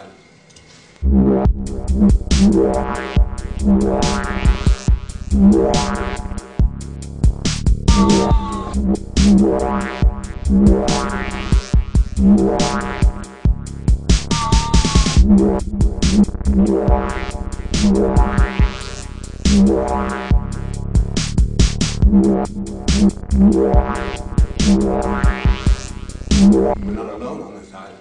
side. We're not alone on this side.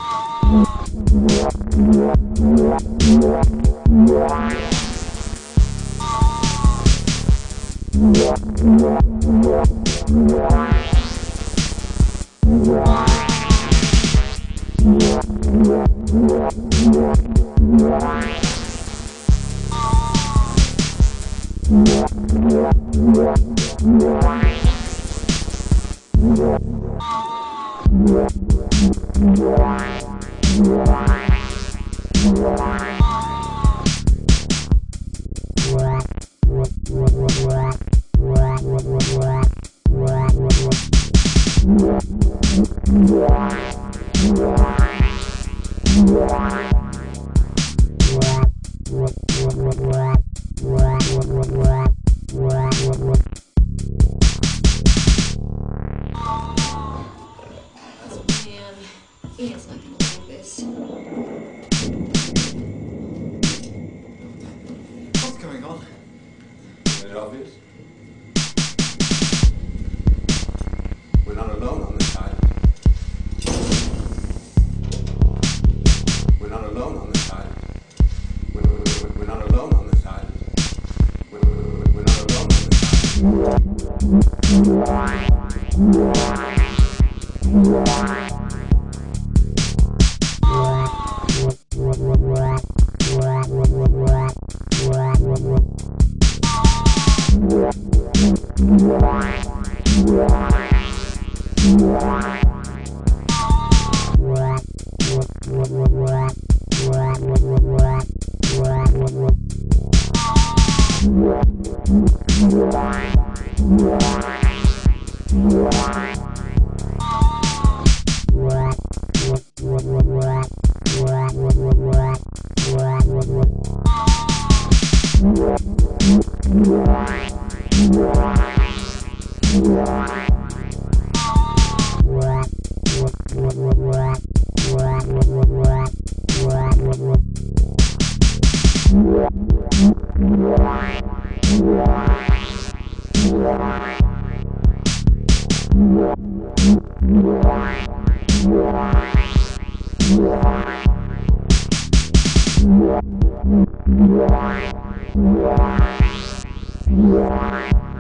Ian's not gonna like this. What's going on? Is it obvious? We're not alone on this side. We're not alone on this side. We're not alone on this side. We're not alone on this side. Yeah.